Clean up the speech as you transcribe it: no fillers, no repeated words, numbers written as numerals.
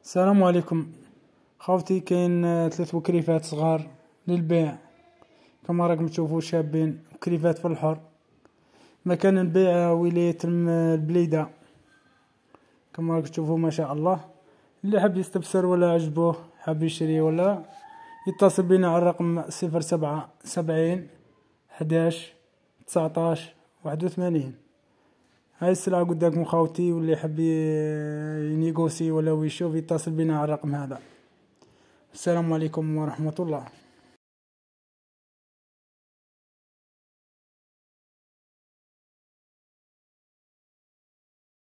السلام عليكم خوتي. كاين 3 وكريفات صغار للبيع كما راكم تشوفوا، شابين كريفات في الحر. مكان البيع ولاية البليدة كما راكم تشوفوا ما شاء الله. اللي حاب يستفسر ولا عجبوه حاب يشري ولا يتصل بنا على الرقم 0770 11 19 81. هاي السلعة قدامكم خوتي، واللي يحب ينيغوسي ولا يشوف يتصل بنا على الرقم هذا. السلام عليكم ورحمة الله.